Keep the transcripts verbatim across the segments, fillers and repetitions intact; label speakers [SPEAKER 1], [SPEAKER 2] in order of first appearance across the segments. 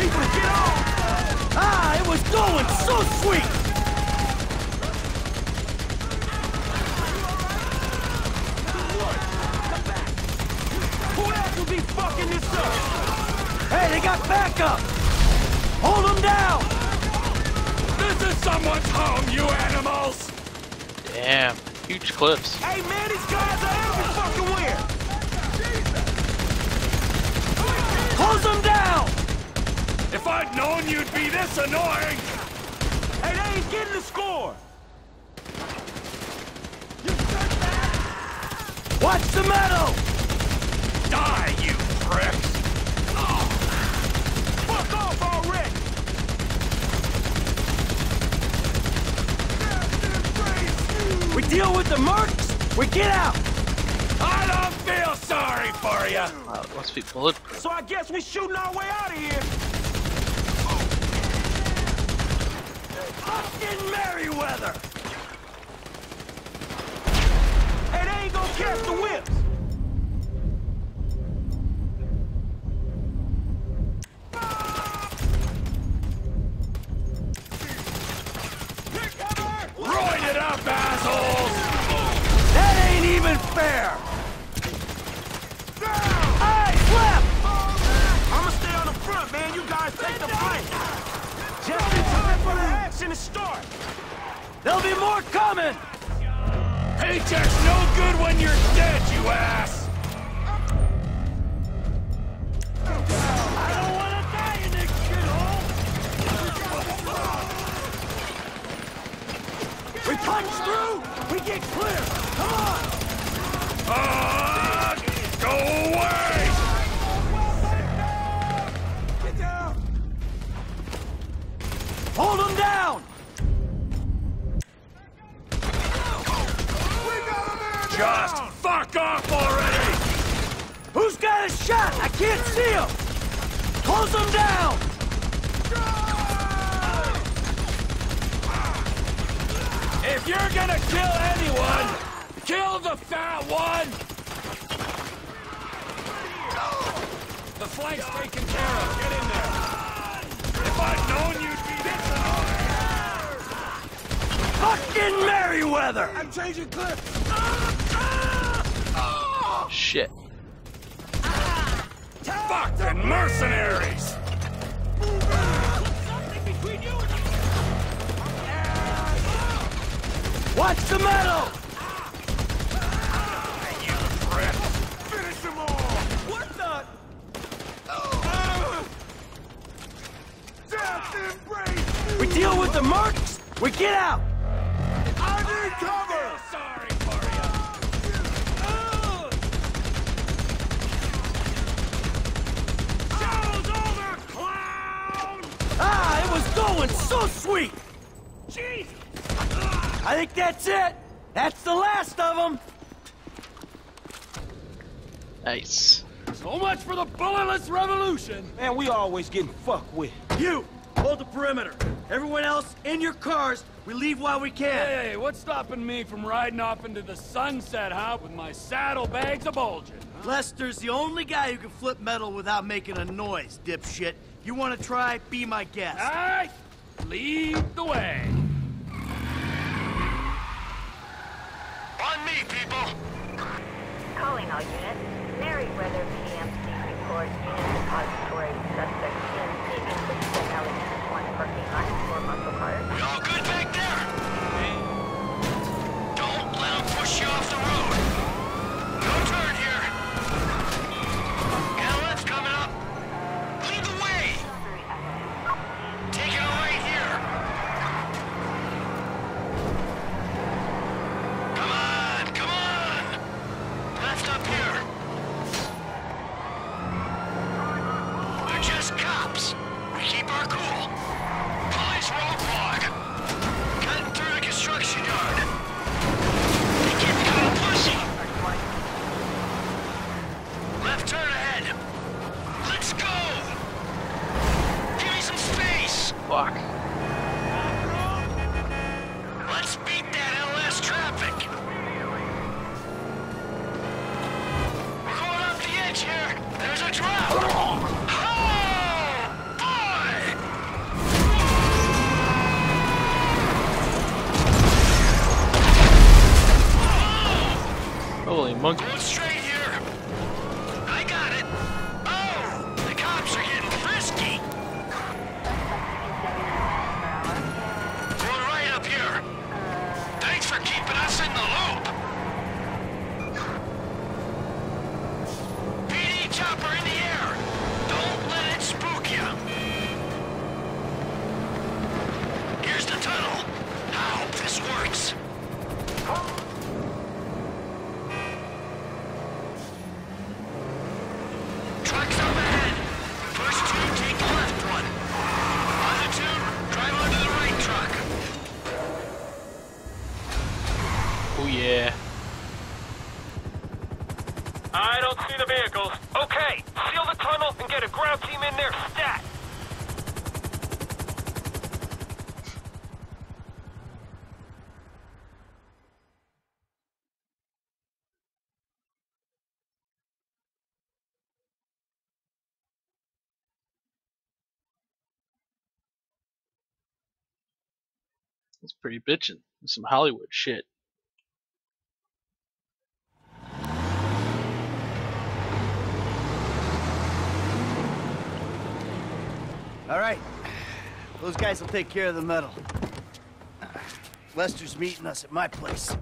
[SPEAKER 1] people to get off!
[SPEAKER 2] Ah, it was going so sweet!
[SPEAKER 1] Who else will be fucking this up?
[SPEAKER 2] Hey, they got backup! Hold them down!
[SPEAKER 1] This is someone's home, you animals!
[SPEAKER 3] Damn, huge clips.
[SPEAKER 1] Hey man, these guys are every fucking where!
[SPEAKER 2] Close them down!
[SPEAKER 1] If I'd known you'd be this annoying! Hey, they ain't getting the score!
[SPEAKER 2] Watch the metal!
[SPEAKER 1] Die, you pricks! Oh. Fuck off already!
[SPEAKER 2] We deal with the mercs, we get out!
[SPEAKER 1] I don't feel sorry for you!
[SPEAKER 3] Wow, it must be bulletproof.
[SPEAKER 1] So I guess we're shooting our way out of here!
[SPEAKER 2] Fucking Merryweather!
[SPEAKER 1] Hey, they ain't gonna catch the whips! Roid it up, assholes!
[SPEAKER 2] That ain't even fair! Hey, left!
[SPEAKER 1] I'ma stay on the front, man. You guys take the flank. Just in time for the action to start.
[SPEAKER 2] There'll be more coming!
[SPEAKER 1] Paycheck's no good when you're dead, you ass!
[SPEAKER 2] I don't want to die in this shithole! We punch through, we get clear! Come on!
[SPEAKER 1] Uh, go away! Get down!
[SPEAKER 2] Hold them down!
[SPEAKER 1] Just fuck off already!
[SPEAKER 2] Who's got a shot? I can't see him! Close them down!
[SPEAKER 1] If you're gonna kill anyone, kill the fat one! The flank's taken care of. Get in there. If I'd known you'd be this annoying!
[SPEAKER 2] Fucking Merryweather!
[SPEAKER 1] I'm changing clips!
[SPEAKER 3] Shit.
[SPEAKER 1] Fucking mercenaries!
[SPEAKER 2] Watch the metal!
[SPEAKER 1] You prick! Finish them all! What the? Death embrace!
[SPEAKER 2] We deal with the mercs, we get out!
[SPEAKER 1] I need cover! Sorry for you! Show's over, clown!
[SPEAKER 2] Ah, it was going so sweet!
[SPEAKER 1] Jesus!
[SPEAKER 2] I think that's it! That's the last of them!
[SPEAKER 3] Nice.
[SPEAKER 1] So much for the bulletless revolution! Man, we always getting fucked with.
[SPEAKER 2] You, hold the perimeter. Everyone else, in your cars. We leave while we can.
[SPEAKER 1] Hey, what's stopping me from riding off into the sunset, huh? With my saddlebags a-bulging? Huh?
[SPEAKER 2] Lester's the only guy who can flip metal without making a noise, dipshit. You wanna try? Be my guest.
[SPEAKER 1] All right, lead the way.
[SPEAKER 4] On me, people!
[SPEAKER 5] Calling all units. Merryweather P M C report unit depository suspect P M C sixty-seven Alexis one parking lot for muscle cars.
[SPEAKER 4] We all good back there? Don't let them push you off the road. No turn here. Gallant's coming up. Lead the way. Take it all right here. Come on, come on. Left up here.
[SPEAKER 3] monkey.
[SPEAKER 4] Going straight here. I got it. Oh, the cops are getting frisky. Going right up here. Thanks for keeping us in the loop. P D chopper in the air. Don't let it spook you. Here's the tunnel. I hope this works. Trucks up ahead. First two, take the left one. Other two, drive onto the right truck.
[SPEAKER 3] Oh yeah.
[SPEAKER 1] I don't see the vehicles. Okay, seal the tunnel and get a ground team in there stat.
[SPEAKER 3] That's pretty bitchin'. That's some Hollywood shit.
[SPEAKER 2] All right. Those guys will take care of the metal. Lester's meeting us at my place.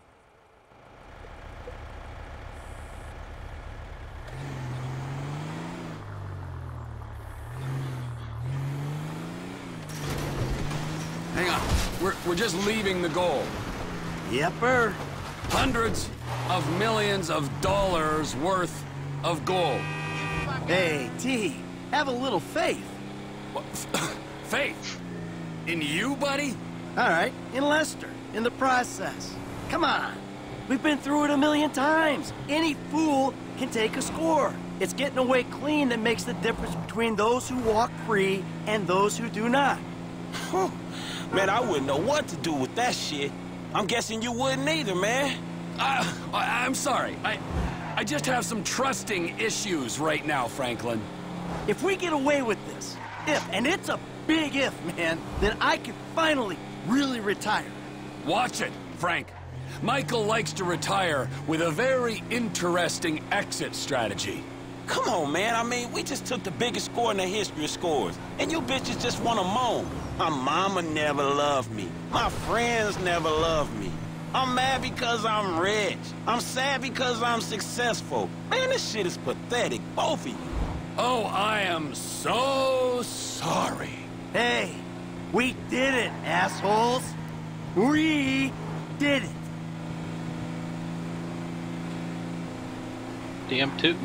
[SPEAKER 6] Hang on. We're, we're just leaving the goal.
[SPEAKER 2] Yepper.
[SPEAKER 6] Hundreds of millions of dollars worth of gold.
[SPEAKER 2] Hey, T, have a little faith.
[SPEAKER 6] What? Faith? In you, buddy?
[SPEAKER 2] All right, in Lester, in the process. Come on. We've been through it a million times. Any fool can take a score. It's getting away clean that makes the difference between those who walk free and those who do not.
[SPEAKER 7] Whew. Man, I wouldn't know what to do with that shit. I'm guessing you wouldn't either, man.
[SPEAKER 6] Uh, I, I'm sorry. I, I just have some trusting issues right now, Franklin.
[SPEAKER 2] If we get away with this, if, and it's a big if, man, then I can finally really retire.
[SPEAKER 6] Watch it, Frank. Michael likes to retire with a very interesting exit strategy.
[SPEAKER 7] Come on, man. I mean, we just took the biggest score in the history of scores, and you bitches just want to moan. My mama never loved me. My friends never loved me. I'm mad because I'm rich. I'm sad because I'm successful. Man, this shit is pathetic, both of you.
[SPEAKER 6] Oh, I am so sorry.
[SPEAKER 2] Hey, we did it, assholes. We did it.
[SPEAKER 3] Damn too.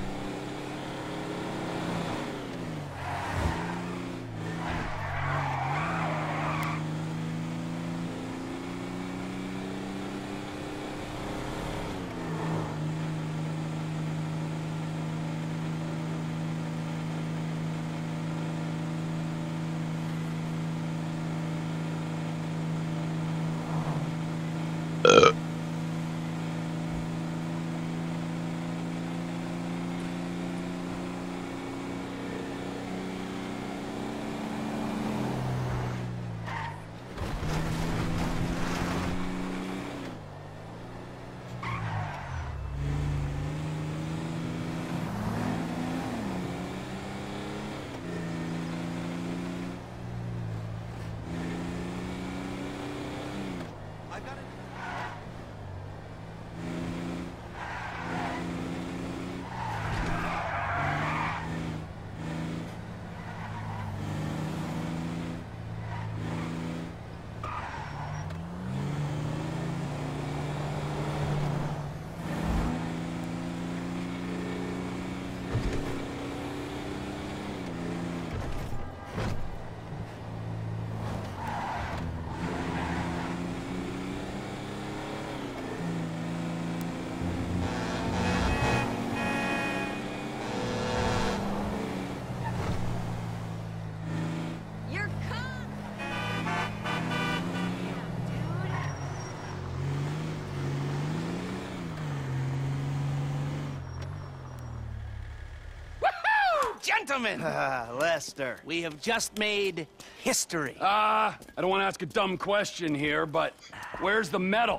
[SPEAKER 8] Gentlemen,
[SPEAKER 2] Ah, Lester.
[SPEAKER 8] we have just made history.
[SPEAKER 6] Ah, uh, I don't want to ask a dumb question here, but where's the medal?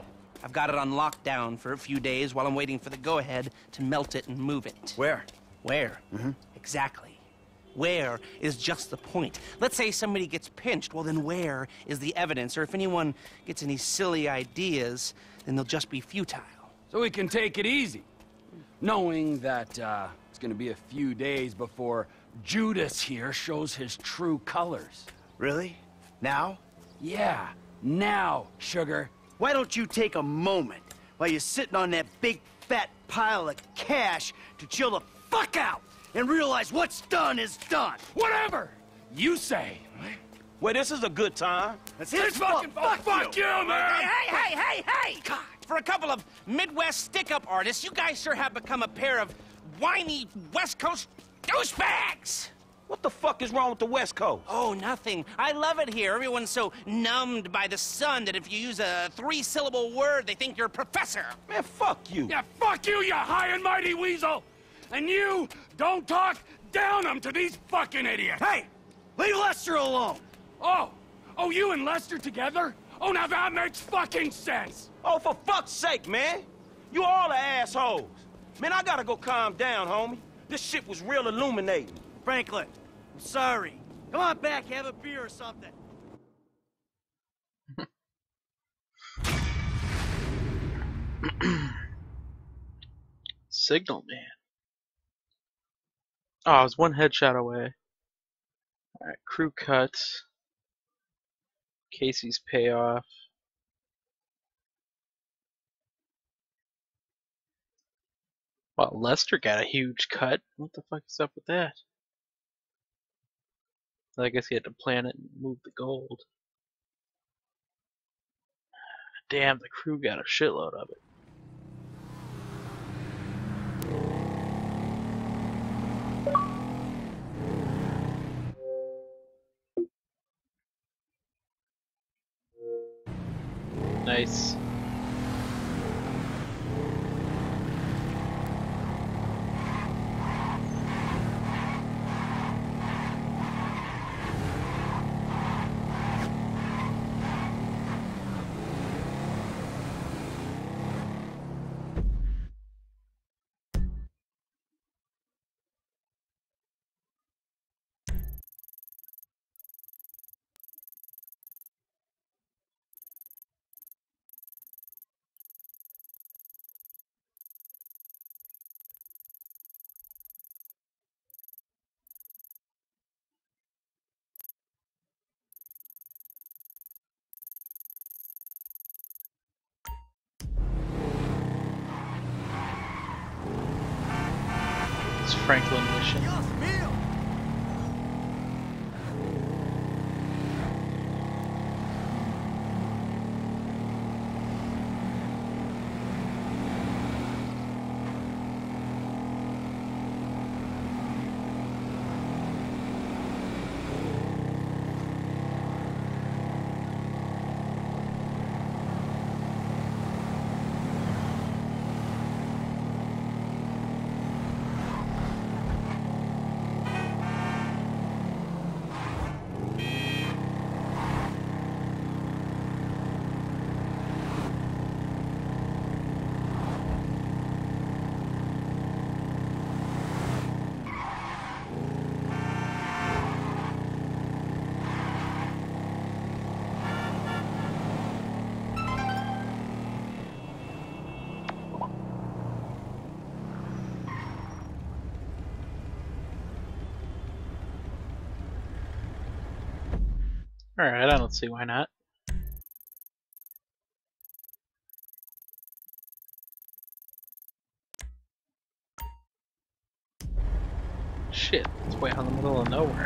[SPEAKER 8] I've got it on lockdown for a few days while I'm waiting for the go-ahead to melt it and move it.
[SPEAKER 2] Where?
[SPEAKER 8] Where? Mm-hmm. Exactly. Where is just the point. Let's say somebody gets pinched, well then where is the evidence? Or if anyone gets any silly ideas, then they'll just be futile.
[SPEAKER 6] So we can take it easy, knowing that uh, it's gonna be a few days before Judas here shows his true colors.
[SPEAKER 2] Really? Now?
[SPEAKER 6] Yeah, now, sugar.
[SPEAKER 2] Why don't you take a moment while you're sitting on that big fat pile of cash to chill the fuck out and realize what's done is done?
[SPEAKER 6] Whatever you say.
[SPEAKER 7] Well, this is a good time.
[SPEAKER 2] Let's hit
[SPEAKER 6] This
[SPEAKER 2] it.
[SPEAKER 6] fucking fuck, fuck you, man!
[SPEAKER 8] Hey, hey, hey, hey! God, for a couple of Midwest stick-up artists, you guys sure have become a pair of whiny West Coast douchebags!
[SPEAKER 7] What the fuck is wrong with the West Coast?
[SPEAKER 8] Oh, nothing. I love it here. Everyone's so numbed by the sun that if you use a three-syllable word, they think you're a professor.
[SPEAKER 7] Man, fuck you.
[SPEAKER 6] Yeah, fuck you, you high and mighty weasel! And you don't talk down them to these fucking idiots!
[SPEAKER 2] Hey, leave Lester alone.
[SPEAKER 6] Oh, oh, you and Lester together? Oh, now that makes fucking sense!
[SPEAKER 7] Oh, for fuck's sake, man. You all are assholes. Man, I gotta go calm down, homie. This shit was real illuminating.
[SPEAKER 2] Franklin, I'm sorry. Come on back, have a beer or something.
[SPEAKER 3] Signal man. Oh, I was one headshot away. Alright, crew cuts. Casey's payoff. Wow, Lester got a huge cut. What the fuck is up with that? I guess he had to plan it and move the gold. Damn, the crew got a shitload of it. Nice. It's Franklin mission. Alright, I don't see why not. Shit, it's way out in the middle of nowhere.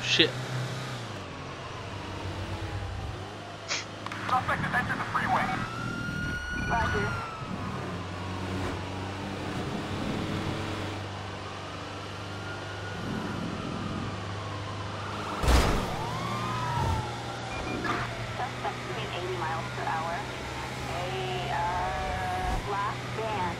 [SPEAKER 3] shit.
[SPEAKER 1] Suspect has entered the freeway.
[SPEAKER 5] Roger. Suspect speed eighty miles per hour. A, uh, black van.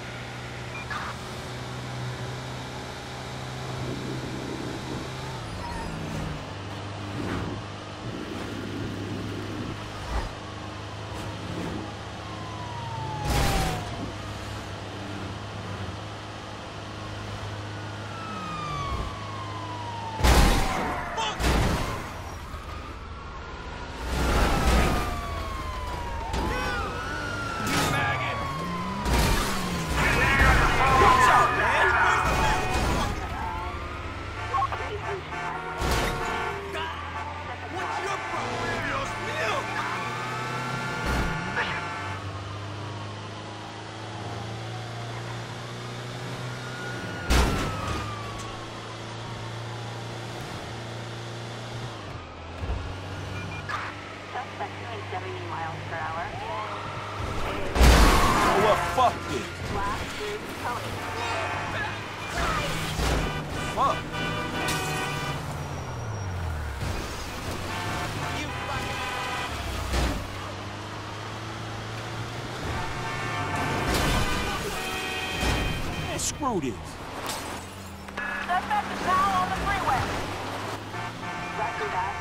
[SPEAKER 5] Suspect doing seventy miles per hour.
[SPEAKER 7] Oh, well, fuck this.
[SPEAKER 5] Black blue pony.
[SPEAKER 7] Fuck. Man, screw this.
[SPEAKER 5] Suspect is now on the freeway. Roger that.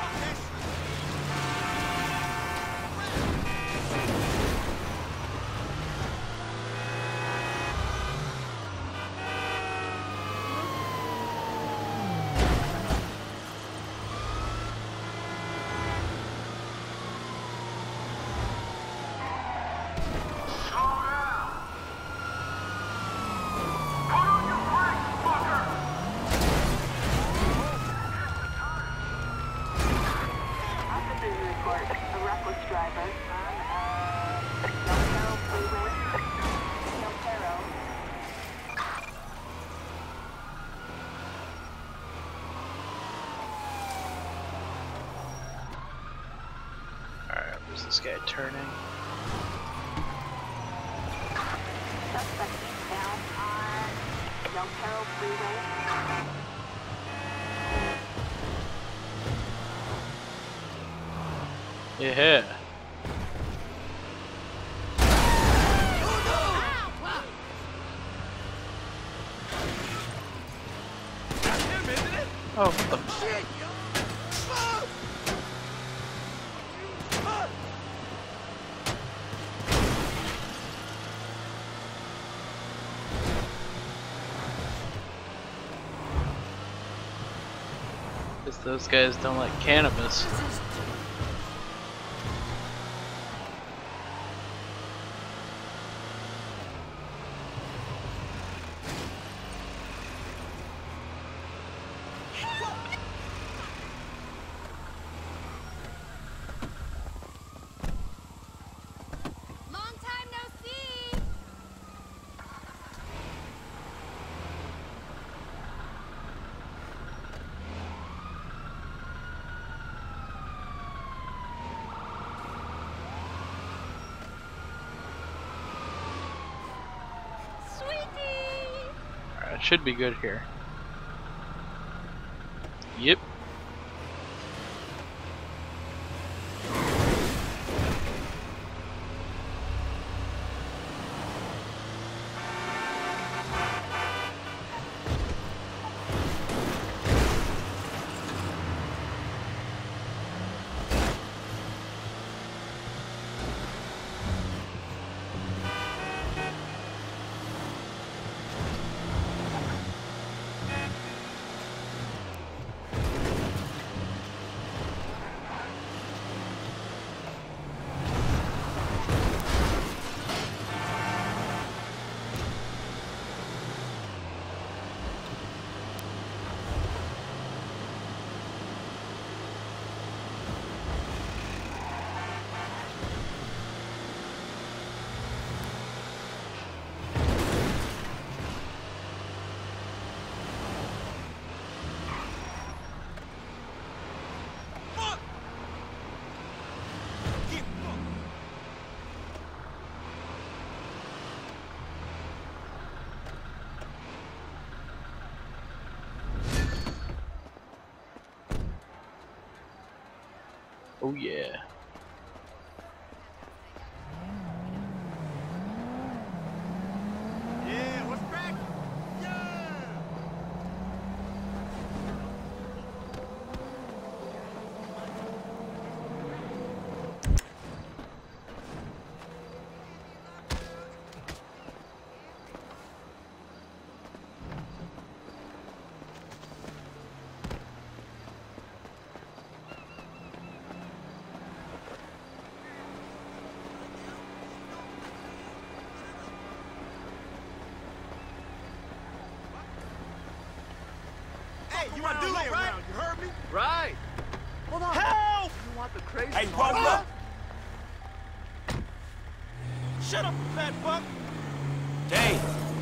[SPEAKER 5] A reckless driver on uh, Del Perro Freeway. Del Perro.
[SPEAKER 3] Alright, where's this guy turning?
[SPEAKER 5] Suspect down on Del Perro Freeway.
[SPEAKER 3] Yeah. Oh, what the shit? Because those guys don't like cannabis. Alright, should be good here. Yep. Oh yeah.
[SPEAKER 1] Yeah, what's cracking? Yeah! Hey, you want to do it, right? You heard me?
[SPEAKER 9] Right.
[SPEAKER 1] Hold on.
[SPEAKER 9] Help! You want the crazy
[SPEAKER 7] Hey,
[SPEAKER 9] part?
[SPEAKER 7] roll up. Shut up, fat fuck. Dang.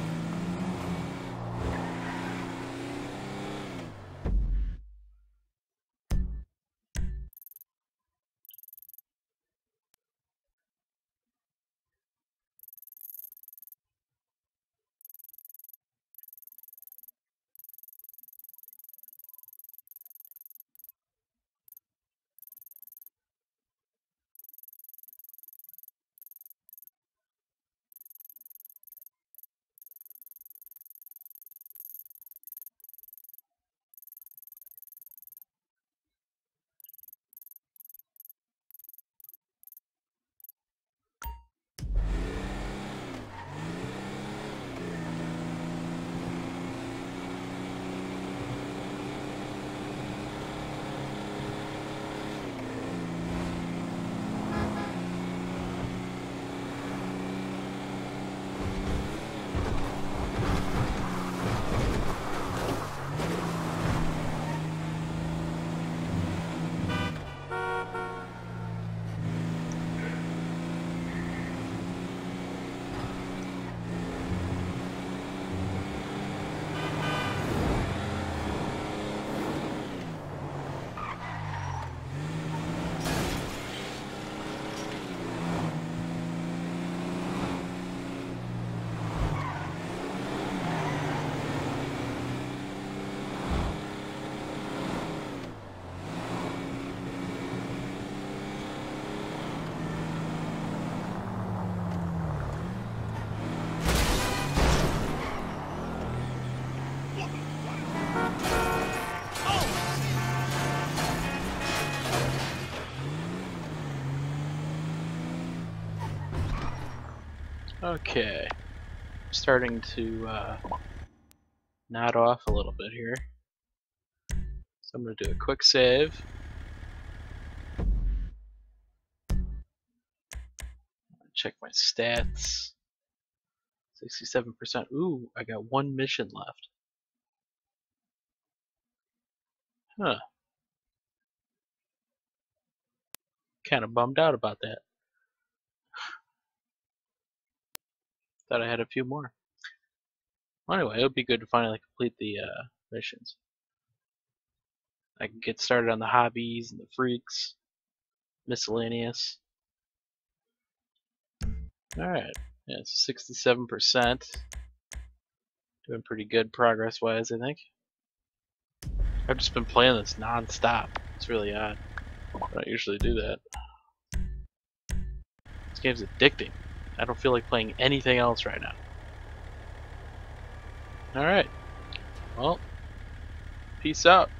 [SPEAKER 3] Okay. Starting to uh, nod off a little bit here. So I'm going to do a quick save. Check my stats. sixty-seven percent. Ooh, I got one mission left. Huh. Kind of bummed out about that. Thought I had a few more. Well, anyway, it would be good to finally complete the uh, missions. I can get started on the hobbies and the freaks. Miscellaneous. Alright. Yeah, it's sixty-seven percent. Doing pretty good progress-wise, I think. I've just been playing this non-stop. It's really odd. I don't usually do that. This game's addicting. I don't feel like playing anything else right now. Alright. Well, peace out.